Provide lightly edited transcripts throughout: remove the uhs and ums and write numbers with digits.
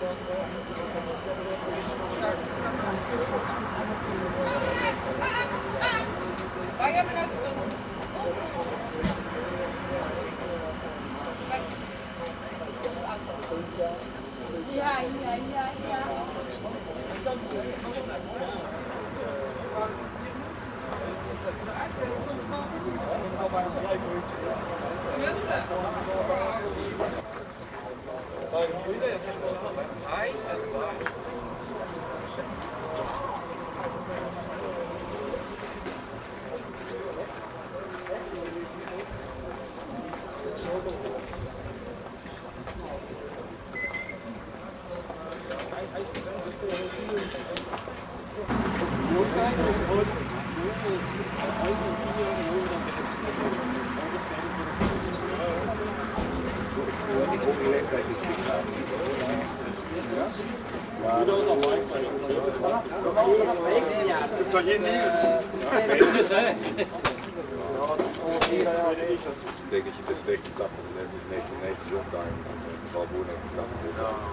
Toch geen nieuws? Beetjes, hè? Ik denk dat je de steek de kap hebt, het is 1990 ook daar en dan zal boeren de kap hebben.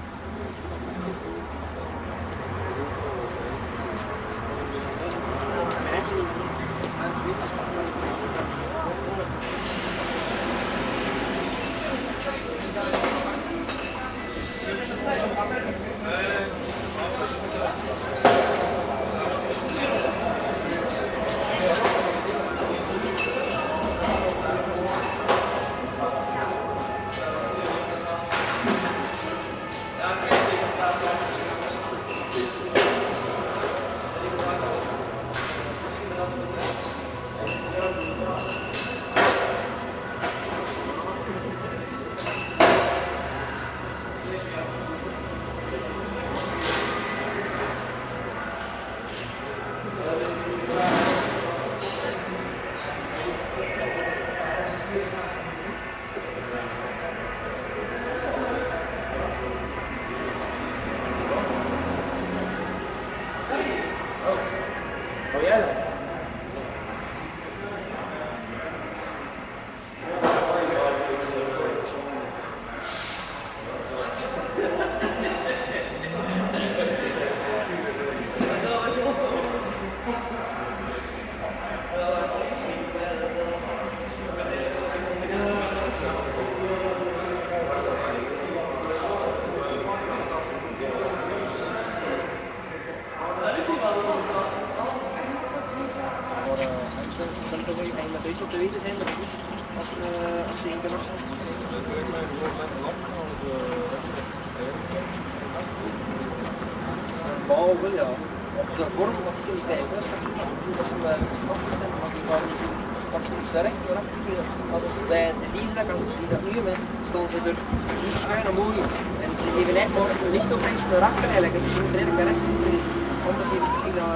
Behalve ja, op de vorm wat ik in die tijd was, dat ze mij gestopt hebben, maar die waren niet zo niet. Dat is recht door hadden ze bij de diesel, als die dat nu hebben, stonden ze er niet schuin en mooi. En ze geven net maar een licht op en ze erachter eigenlijk. Het is niet redelijk recht. Dus anders ging dat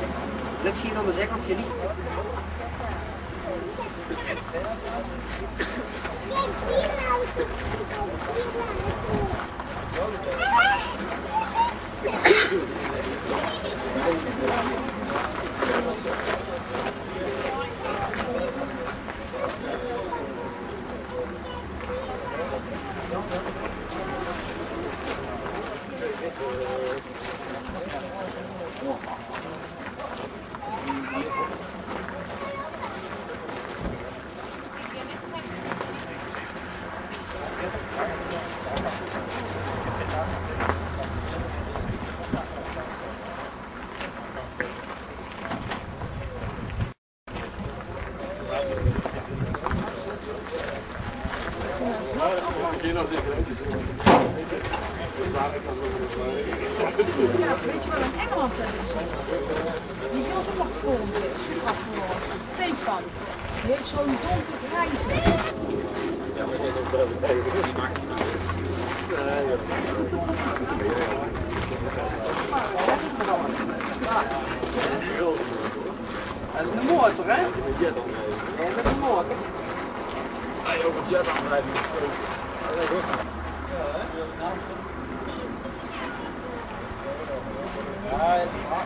lukt hier aan de zijkant geen licht. Ja, weet je wat in Engeland hebben ze? Die heel zo afgerond is, super afgerond. Stefan. Die heeft zo'n donker grijze. Ja, maar dit is wel die maakt het niet. En de motor, hè? Met jet aandrijven. En met de motor. Ah, je ook op jet aandrijven. Dat is goed. Ja, hè? Ja,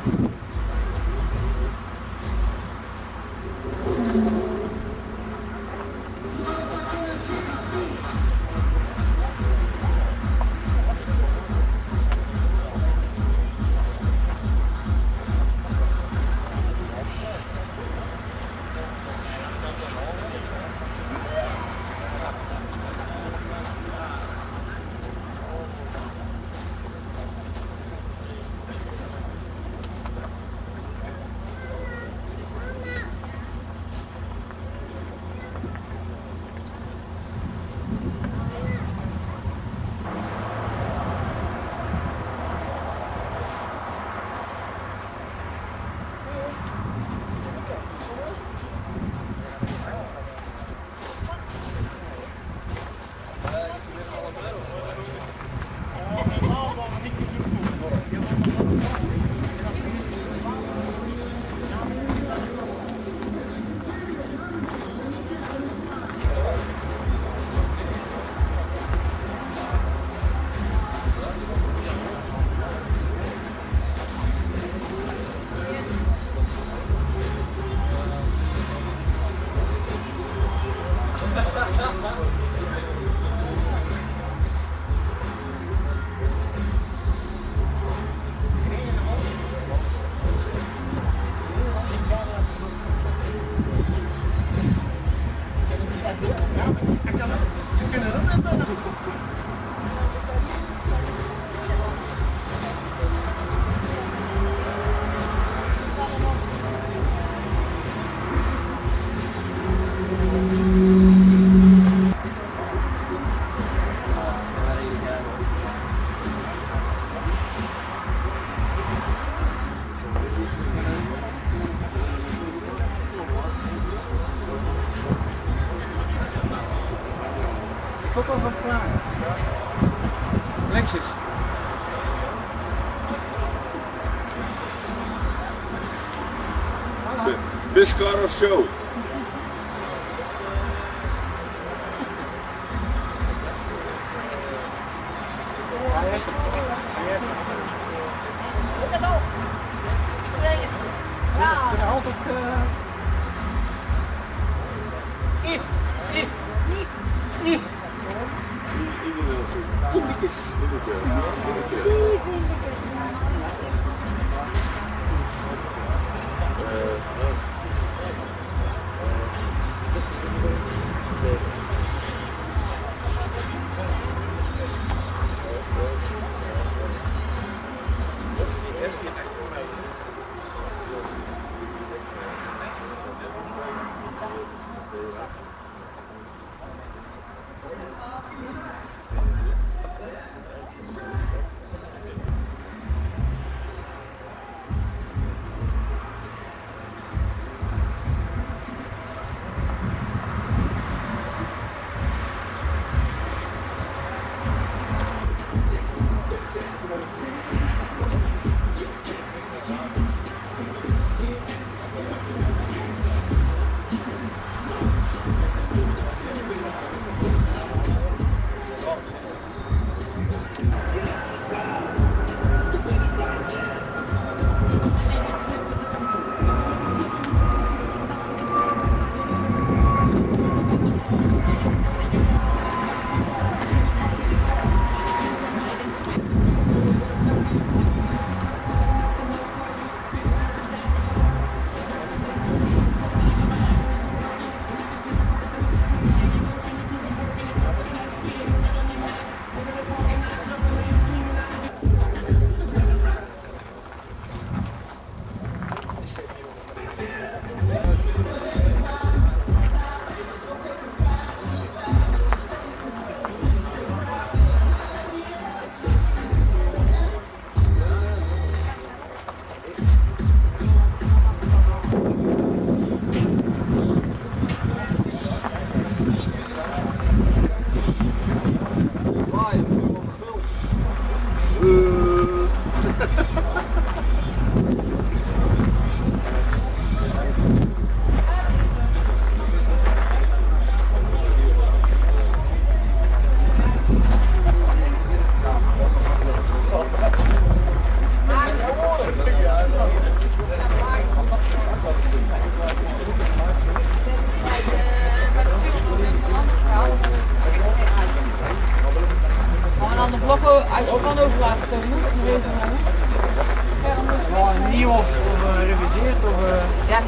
Tot over vragen. Lexus. Bus, car of show?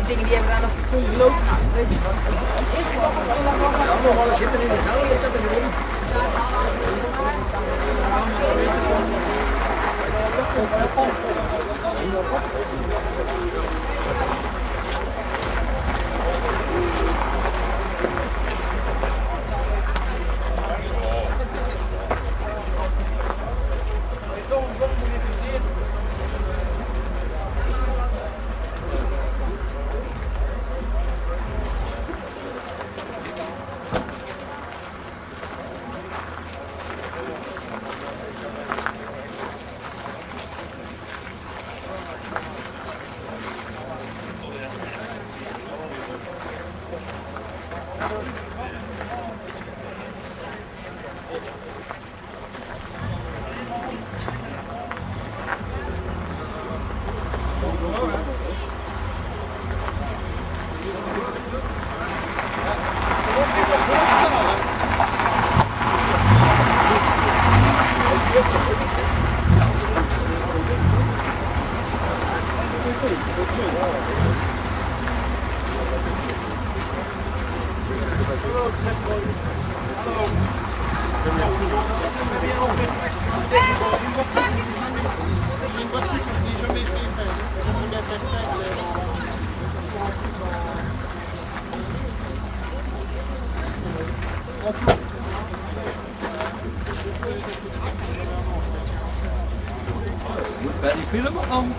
dingen die hebben daar nog ongelooflijk aan. Weet je wat? Het eerste wat ik wil laten Ja, maar we zitten in dezelfde categorie. Bij die film dan?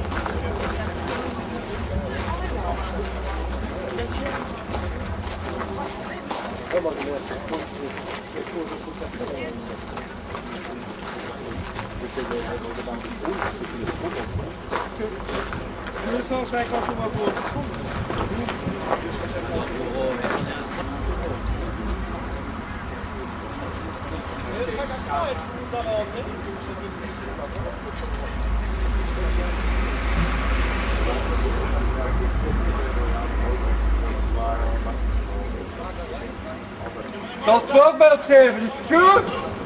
Dat zal zij ook wel voor. Ik zal het voorbeeld geven, is het goed?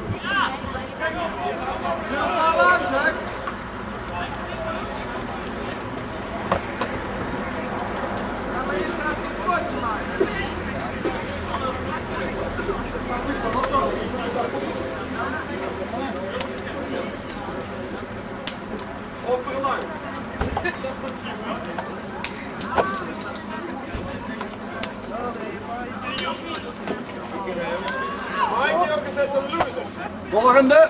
Volgende.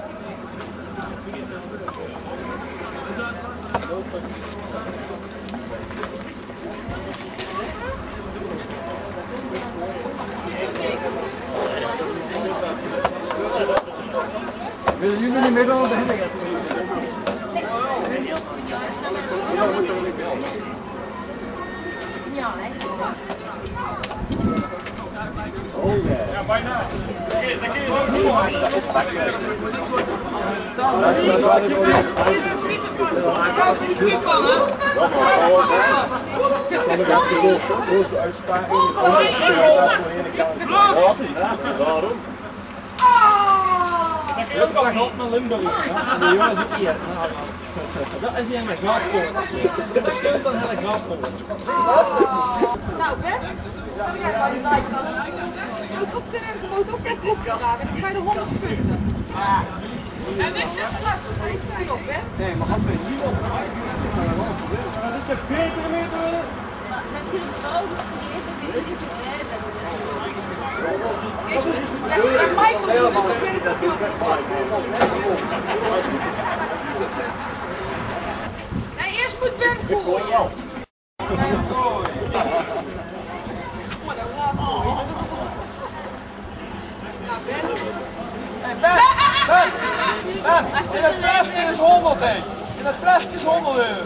Willen jullie niet meer dan de Henning? Ja, hè? Ja, bijna. Waarom? Dan kun je ook nog nog naar Limburg. En de jongens ook hier. Dat is hier met glaspoort. Dat is dan hele glaspoort. Nou, Ben, zou jij maar die lijkkast? Je moet ook net opgedragen, dan ga je de 100 punten. En ik zeg het op, hè? Nee, maar als we hier op Dat is de 40 meter. En Michael is ook weer nee, eerst moet Ben gooien. in het flesje is 100, hè. In het flesje is 100 €.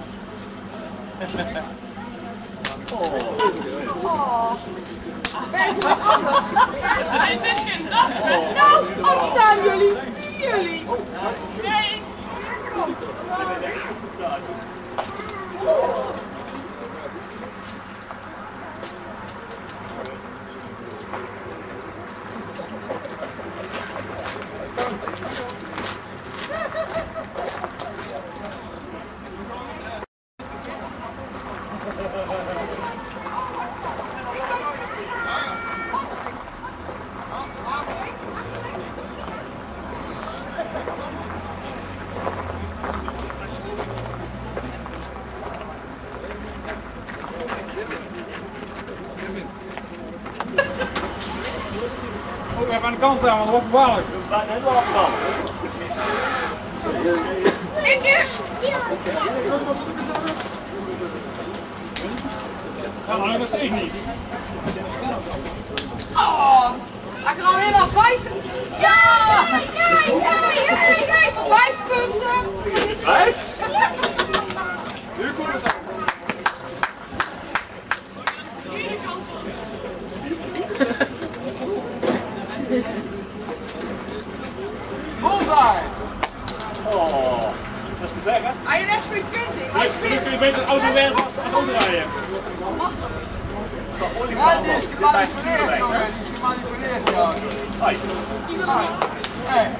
Oh. Nou, opstaan jullie. Jullie. Nee. Kom. kant aan, want dat wordt gevaarlijk. Ik is! Ja, maar dat steeds niet. Oh, hij kan alweer naar 5. Ja! Kijk, 5 punten! 5? Nu komt het aan. Bullseye! Oh, dat is te ver, hè? Hij is SP20. Hij is Nu kun je beter de auto weg als auto rijden. Ja, die is gemanipuleerd, jongen. Die is gemanipuleerd, ja. Nee.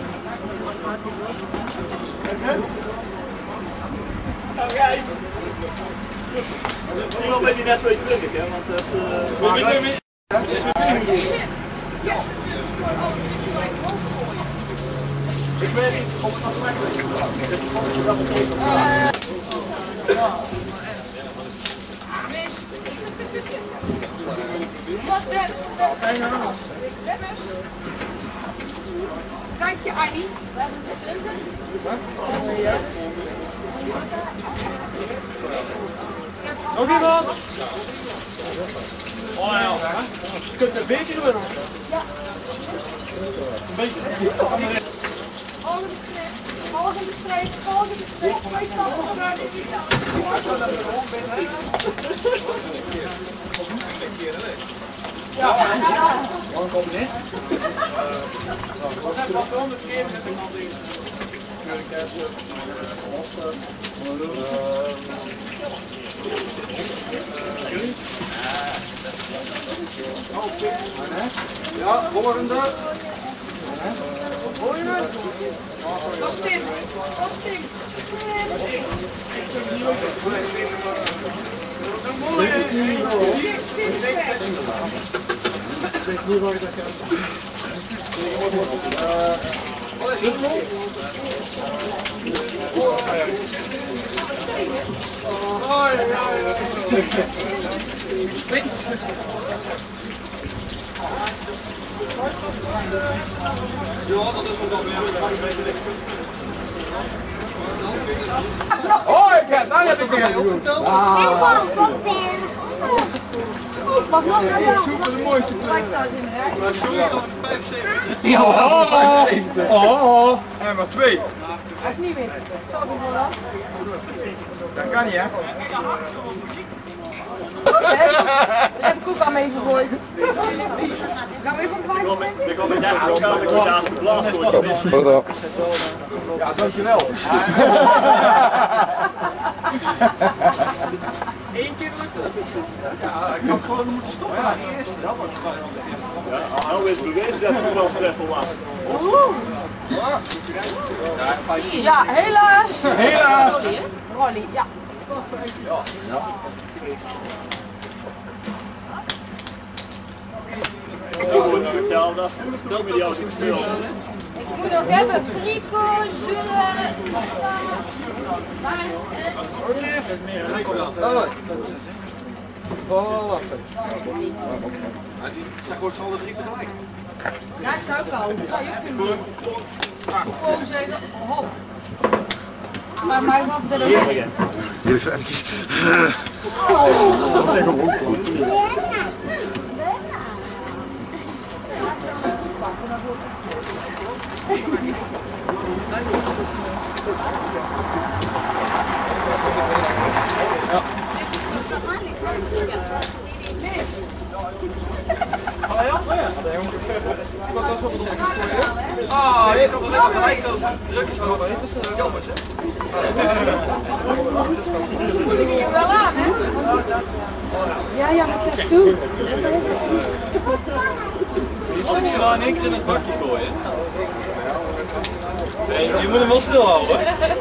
Ik wil met die net weer terug, hè, want dat is... Ik weet niet of het nog makkelijk is. Wat Dennis? Kijk je, Annie. Nog iemand? Oh ja, je kunt een beetje doen. Ja. Een beetje. Volgende streep, volgende streep, twee stappen vooruit. Ja, dan komt het niet. Wat heb je al 100 keer met een ander in? Ja, volgende. Dat is Tim. Dat is Tim. Oh, ik heb, daar heb ik hem opgeteld. Wat nog? Ik zoek de mooiste kleur. Maar sorry, dan 75. Ja, 75. Oh. En maar 2. Hij is niet wit. Zal ik hem wel af? Dat kan niet, hè? Daar heb ik ook aan mee gegooid. Gaan we even op 5 Ik kom met jou aan de klas Foto. Ja, dankjewel. Eén keer lukt het. Ja, ik had gewoon moeten stoppen aan de eerste. Dat was Ja, nou is bewezen dat het wel stressvol was. Ja, helaas. Helaas. Ronnie, ja. Ik doe het hetzelfde. Dat met jou gespeeld. Ik moet nog hebben Frico, Zullen, Zeg gewoon alle 3 tegelijk. ja, ik zou ook wel. Dat zou je ook kunnen doen. Gewoon zeggen, hop. Maar mij was er ook. Hier is eventjes. Ah, je kan wel gelijk over. Druk is wel bij. Dat is jammer, hè? Moet ik hier wel aan, hè? Ja, dat is toe. Als ik ze nou in één keer in het bakje gooien. Nee, je moet hem wel stil houden. Zijn er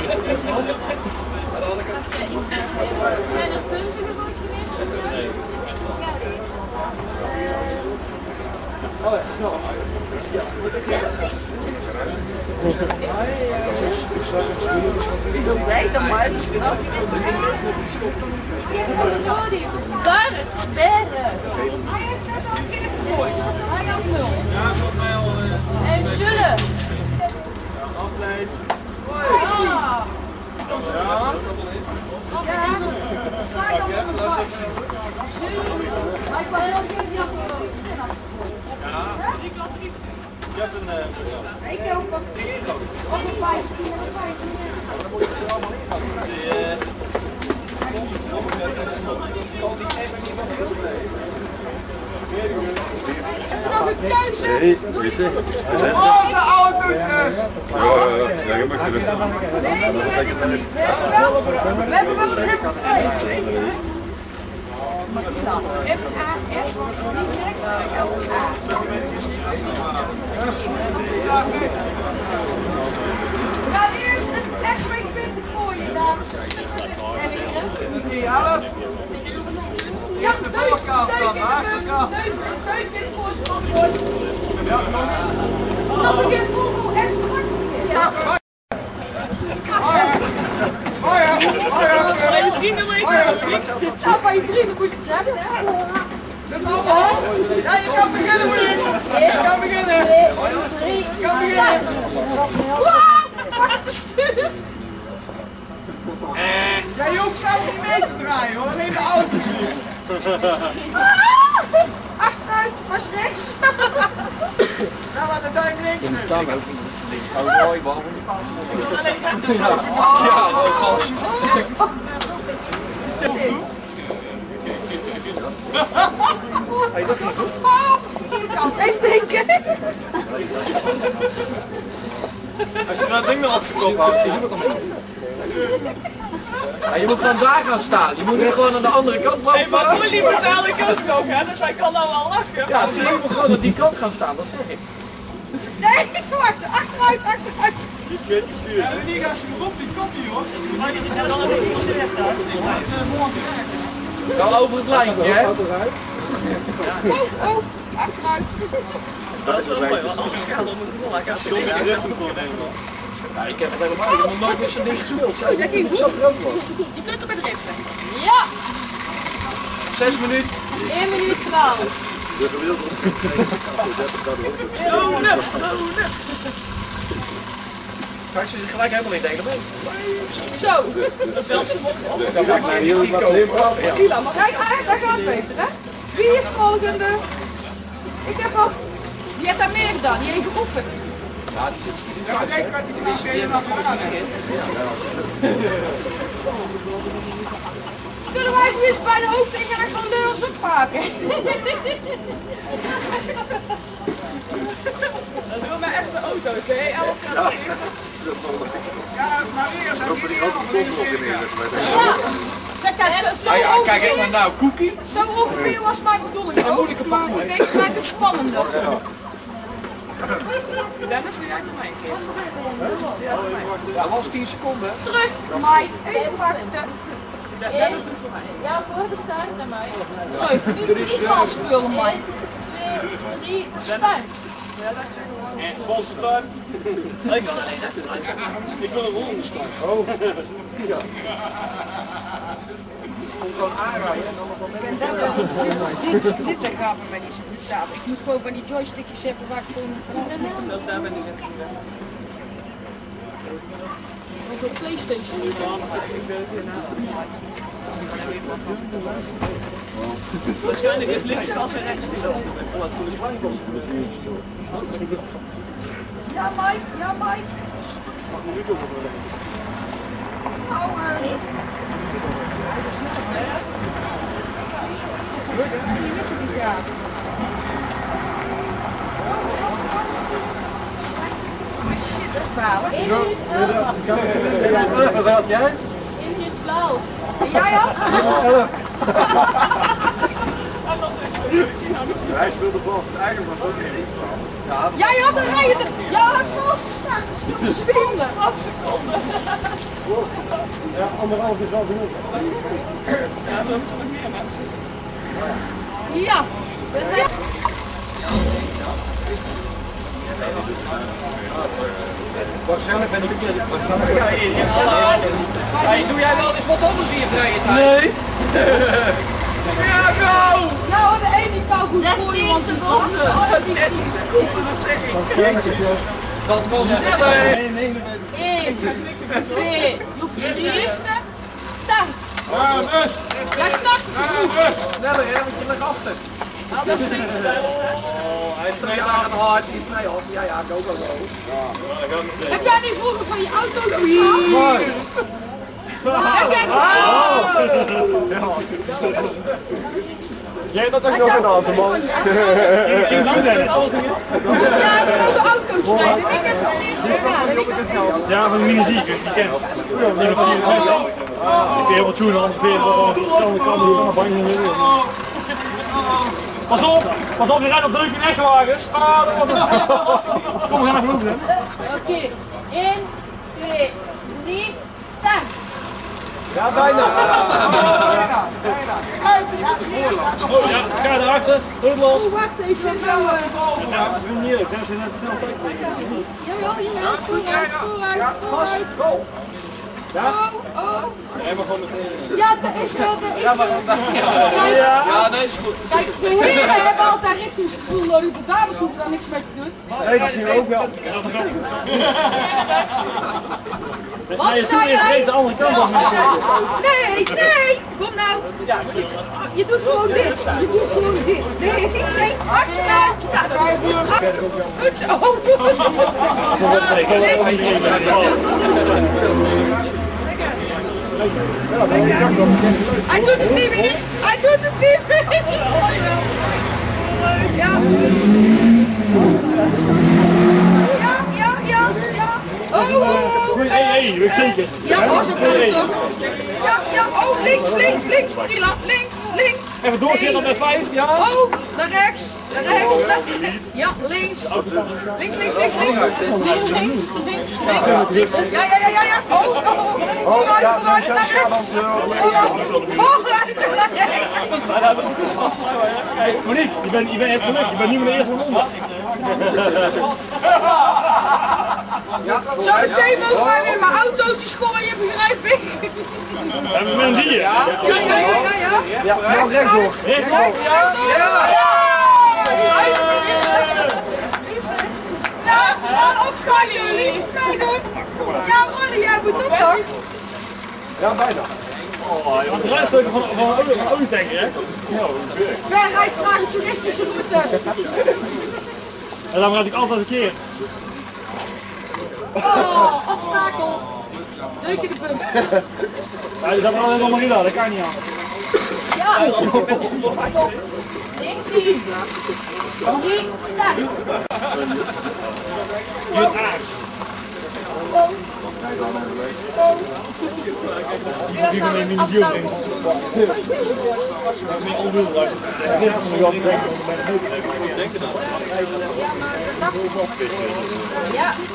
punten gemaakt geweest? Nee. Ik ben blij dat maar het is knap. Berg. Hij heeft net al een keer gegooid. Hij had 0. Zullen. Afleid. Ja. Ja. Ja. Sta ik dan op het vast. Maar ik was heel goed niet afgelopen. Ja. Je hebt een... Ik ook. Wat een 15 en een 15. Nog een keuze. Hey, hoe is het? Oh, de autootjes! Ja, je mag er Nee, we hebben wel een helemaal twee. M-A-S, niet direct L-A. Ja, eerst een SW20 voor je, dames en heren. Ja, Ja, steun dit voor zijn antwoord. Dan begint Google en start. Ja. Nou, van je vrienden moet je het hebben, hè? Zet allemaal. Ja, je kan beginnen, je kan beginnen. Je kan beginnen. Wacht, het stuur. Jij hoeft zelf niet mee te draaien hoor, alleen de auto. Achteruit, was rechts. Nou, maar de duim links nu. Oh, mooi man. Ja, wel Hey, dat is goed. Ik denk het. Als je dat ding nog op je kop houdt, zie je ook al mee. Ja, je moet gewoon daar gaan staan. Je moet niet gewoon aan de andere kant lopen. Nee, maar Molly moet dadelijk ook, hè? Dus hij kan nou wel lachen. Ja, zie je, je moet gewoon aan die kant gaan staan, dat zeg ik. Nee, wacht, achteruit. Ja, en die gaat ze erop, die komt hier hoor. En dan heb ik niet slecht uit. Wel over het lijntje, hè? Oh, achteruit. Dat is wel mooi, want anders gaat er moeten wel. Hij gaat zo Ja, ik heb het helemaal niet. Ik heb nog nooit met zo'n ding gespeeld. Zeg, Dat ging ik zat er ook wel. Je kunt er bedriften. Ja, 6 minuten. 1 minuut 12. Straks is het gelijk helemaal in delen mee. Zo. Dan maakt mij niet uit. Kila, maar kijk, daar gaat Peter, hè? Wie is volgende? Ik heb al... Die heeft daar meer gedaan, die heeft geoefend. Ja, die zit stiekem. Ja, kijk wat die knaap weer naar gedaan heeft. Kunnen wij zoiets bij de hoofdingang van Leurs opmaken? Dat doen maar echte auto's, hè? Elke keer. Ja, maar weer, dat is Ja. Zeg, kijk, zo Nou, Cookie. Zo ongeveer was mijn bedoeling ook, maar ik denk dat het spannender. Dennis, die rijdt voor mij een keer. Ja, was 10 seconden. Terug, Mike, even wachten. Dennis is voor mij. Ja, voor de start naar mij. Terug, niet vals spullen, Mike. 1, 2, 3, start. En vol start. Ik kan alleen echt Ik wil een ronde start. Oh. Ja. Kom gewoon aanrijden en dan nog wel Dit gaat bij mij niet zo goed samen. Ik moet gewoon van die joystickjes hebben waar ik gewoon vanaf. Zelfs daar ben ik net goed. Ook op PlayStation. Ik ben het hier na. Waarschijnlijk is links als en rechts hetzelfde. Ja, Mike, ja, Mike. Nou, die wisten die graag. Shit, dat is balen. 1 minuut 11. Wat had jij? 1 minuut 12. En jij had? Hij speelt de bal. Eigenlijk was ook niet. Ja, Jij had een rijden. Jij had vastgestaan. Dat is zwemmen. Ja, 1,5 is wel genoeg. Ja, dat is nog meer mensen. Ja. Ja. Waarschijnlijk ben ik een keer. Hey, doe jij wel eens wat anders in je vrije tijd? Nee. Ja, go! Ja hoor, de ene die kou goed voor je Want de ronde. Dat komt het. 1, 2, joep je eerste. Start. Ja, start. Sneller, hè, want je ligt achter. Dat is niet. Hij is 2 jaar hard, die is 2 af. Ja, ja, go, go, go. Heb jij niet vroeger van je auto gehad? Heb jij Jij hebt dat ook nog gedaan, man. Ja, de auto's rijden. Ik heb het eerst gedaan. En ik had het Ja, van de mini-ziek, die kent. Ik ben heel wat toen ongeveer zo'n pas op, je rijdt op druk in echtwagens. Kom, we gaan even oefenen. Oké, 1, 2, 3, start. Ja, bijna. Ja, ga erachter, druk los. Oh, wacht even. Ja, dat is niet eerlijk, dat is net snel tijd. Jawel, jawel, vooruit. Ja? Oh. Ja, maar gewoon meteen. Ja, dat is wel, dat is Ja, maar wel. ja, nee, is goed. Kijk, de heren hebben altijd richtingsgevoel nodig, de dames hoeven daar niks mee te doen. Nee, dat zien we ook wel. Wat Nee, je sta stoel jij? heeft de andere kant op. Nee, kom nou. Je doet gewoon dit. Je doet gewoon dit. Nee, achteruit. Goed zo. Hij doet het niet meer. Hij doet het niet meer. Ja. Ja. Oh. Hey, we zeker. Ja, zo kan het toch. Ja, oh, links, Marila, links. Even doorzetten met 5, ja? Oh, naar rechts. Ja, links. Links. Ja. Vooruit, naar rechts. Vooruit, naar rechts. Kijk, Monique, je bent geluk, je bent niet meer de eerste ronde. Zometeen mogen wij weer mijn autootjes gooien, begrijp ik. En met een dier. Ja. Ja, nou rechtdoor. Ja, opstaan jullie. Meedoen. Ja, Rolly, jij moet ook toch? Ja, bijna. Want de rest ook van een olietanker, hè? Verheid vragen toeristische route. En dan raad ik altijd een keer. Oh, obstakel. Leuk in de punt. Ja, die staat alleen nog maar in, dat kan niet aan. Ja. 19. 3, start. Je aas. Kom. Die van een mini-ziel in. Dat is niet ondoelbaar. Ja.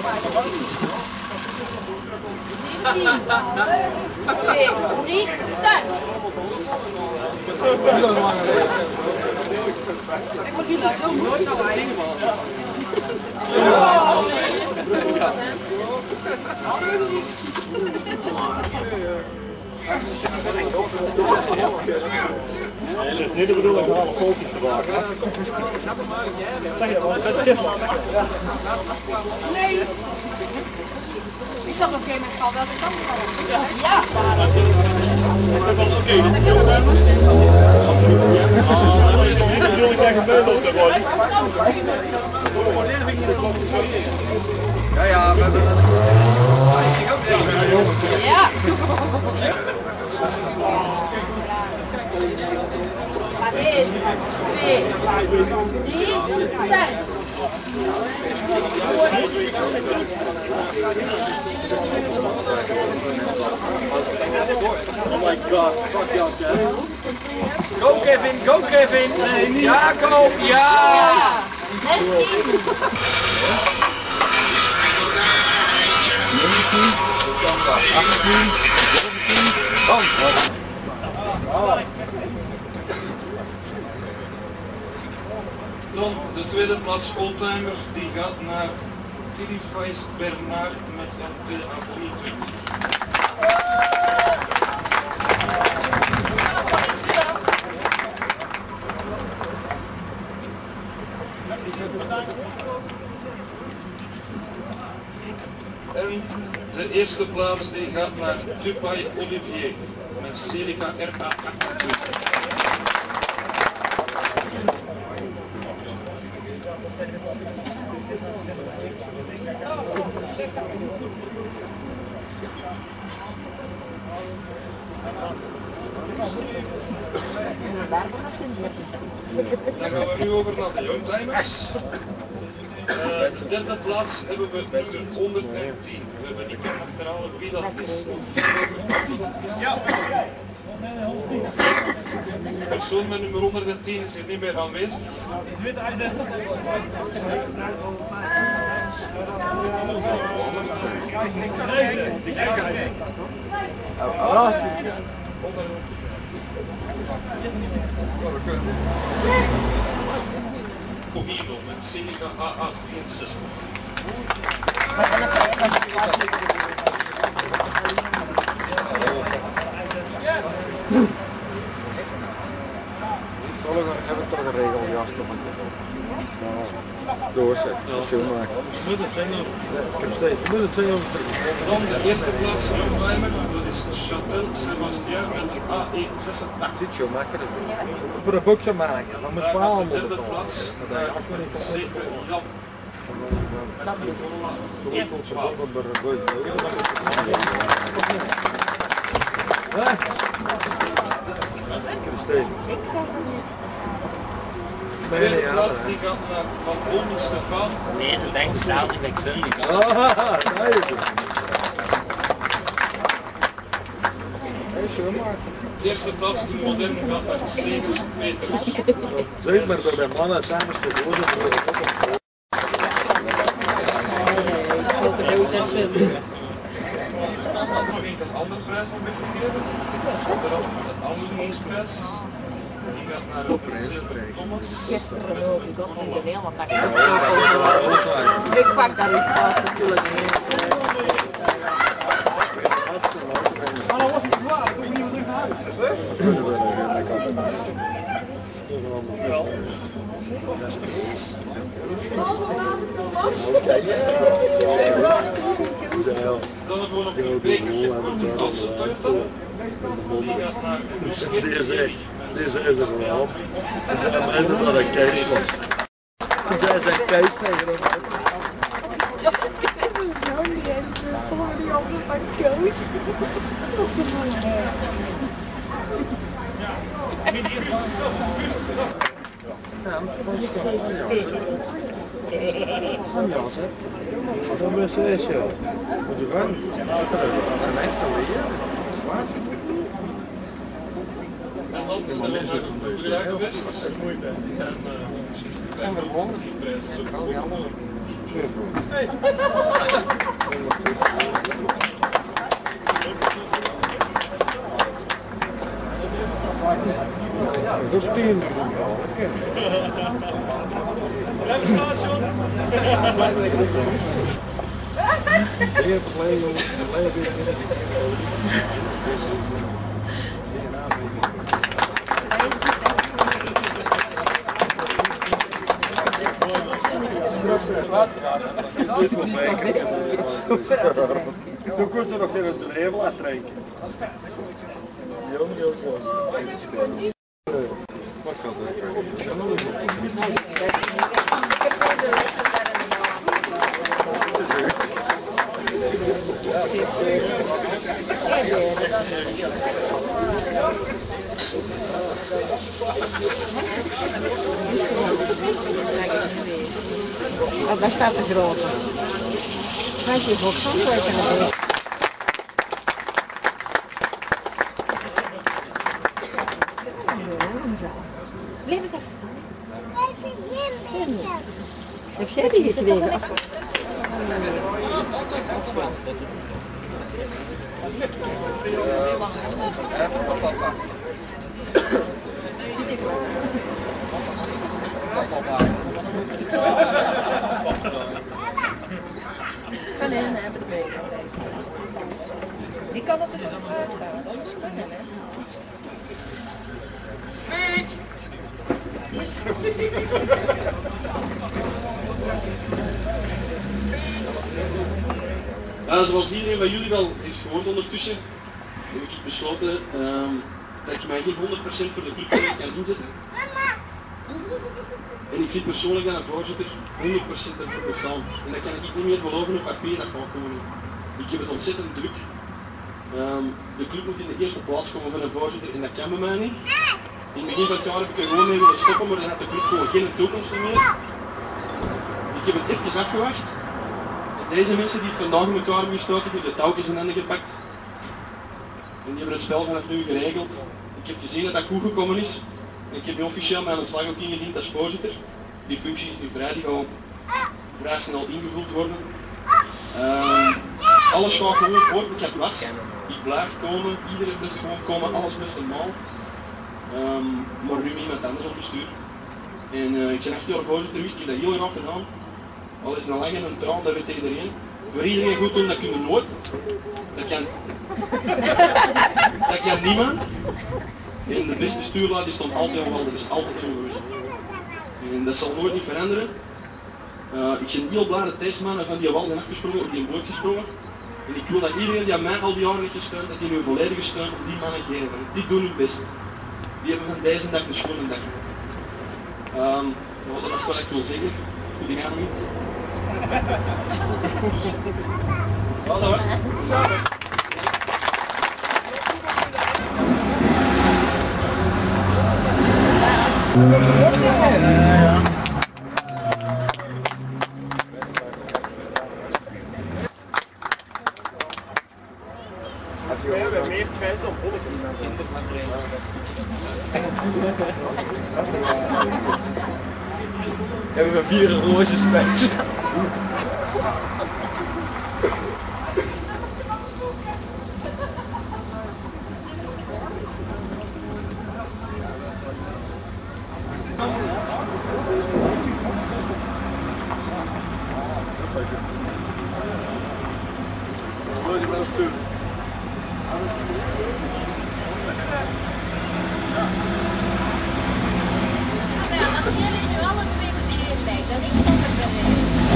19. 2, 3, start. Ik moet hier zo mooi nou Het is niet de bedoeling om alle foto's te maken. Zeg je, want het is gisteren. Nee. Ik zat op een gegeven moment al welke kant op. Ja. Ik bedoel, ik krijg een beugel te worden. Ja, we hebben het. Ja. Maar 1, 2, 3, start. Oh my god, fuck jou, Go Kevin! Ja, go! Ja! 19. 18, 17, dan. Dan de tweede plaats oldtimer, die gaat naar Tilly Fries Bernard met de A23. eerste plaats die gaat naar Dupaille Olivier met Celica RA28. Dan gaan we nu over naar de youngtimers. De derde plaats hebben we met de 110. We hebben niet meer achterhalen wie dat is. Ja. De persoon met nummer 110 is hier niet meer aanwezig. Covino met Celica AA63. Heb ik toch een regeljas op een doorzetten, maken. Moet het zijn nog. Dan de eerste plaats youngtimer, dat is Chantal Sebastien met AE86. Ziet je, makkelijk. Voor een boekje maken, dan moet je wel De derde plaats naar Zeker Jan. De tweede plaats die gaat naar Van Olmen Stefan. Nee, ze denkt zelf niet met zin. De eerste plaats in modern gaat naar Segers Peters. Zeg maar bij mijn mannen samen geworden voor de top. Nog een andere prijs nog weggegeven. Onder andere de Oudermansprijs. Die gaat naar Thomas. Ik pak daar iets vast natuurlijk niet. Dan hebben we nog een bekertje van de Duitse Toyota. Die gaat naar Deze is er wel. En dan dat een keis was. Jij zijn keis tegen dat is het zo. Moet je gaan? Een extra weer. En dan zijn we naar de boerderij geweest. En de prijs is ook gewonnen. Dat is 10. Heel verleden, toen kon ze nog in het leven laten drinken. Jong, heel mooi. Wat gaat Oh, daar staat de grote. Hij heeft ook zo'n lekker. Blijf het even. Heb jij die gekregen? Nee, heb het mee. Die kan op de straat staan, dat is kunnen, hè? Zoals iedereen van jullie wel heeft gehoord ondertussen, heb ik besloten dat ik mij geen 100% voor de club kan inzetten. En ik vind persoonlijk dat een voorzitter 100% ervoor moet gaan. En dat kan ik niet meer beloven op papier, dat gaat gewoon niet. Ik heb het ontzettend druk. De club moet in de eerste plaats komen van een voorzitter en dat kan bij mij niet. In het begin van het jaar heb ik er gewoon mee willen stoppen, maar dan had de club gewoon geen toekomst meer. Ik heb het even afgewacht. Deze mensen die het vandaag in elkaar hebben gestoken, hebben de touwtjes in handen gepakt. En die hebben het spel vanaf nu geregeld. Ik heb gezien dat dat goed gekomen is. En ik heb nu officieel mijn ontslag ook ingediend als voorzitter. Die functie is nu vrij, die gaat vrij snel ingevuld worden. Alles gaat gewoon voort, ik heb last. Ik blijf komen, iedereen blijft gewoon komen, alles blijft normaal. Maar nu met iemand anders op bestuur. En ik ben 8 jaar voorzitter geweest, ik heb dat heel graag gedaan. Al is een lach en een traan, dat weet iedereen. Voor iedereen goed doen, dat kunnen we nooit. Dat kan niemand. En de beste stuurlaar die stond altijd wel, dat is altijd zo geweest. En dat zal nooit niet veranderen. Ik ben heel blij dat deze mannen van die wal zijn afgesprongen, op die boot gesprongen. En ik wil dat iedereen die aan mij al die jaren heeft gesteund, dat die nu volledige steun op die mannen geven. Die doen hun best. Die hebben van deze dag een schone dag gehad. Dat is wat ik wil zeggen. Goed ding aan niet. Dat was het. We hebben meer prijzen dan bolletjes. Hebben we 4 roosjes bij. Als jullie nu alle twee meteen bij, dan ik stond er binnen.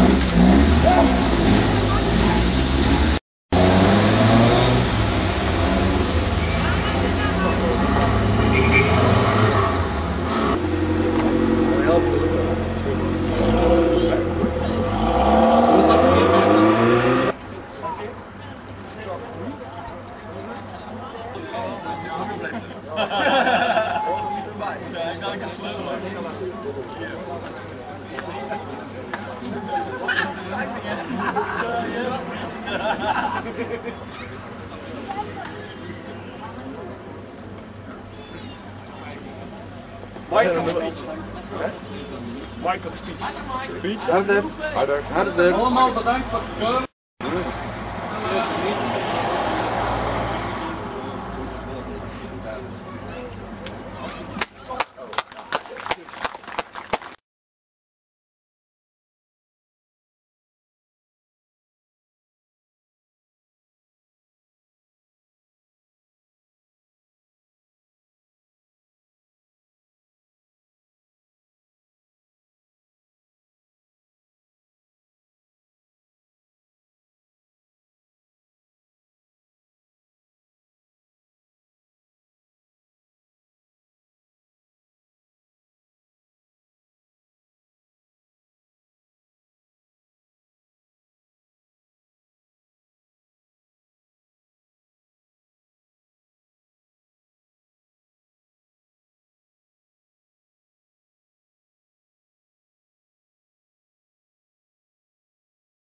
Michael speech. Michael speech. Harder. Harder. Allemaal bedankt voor het komen.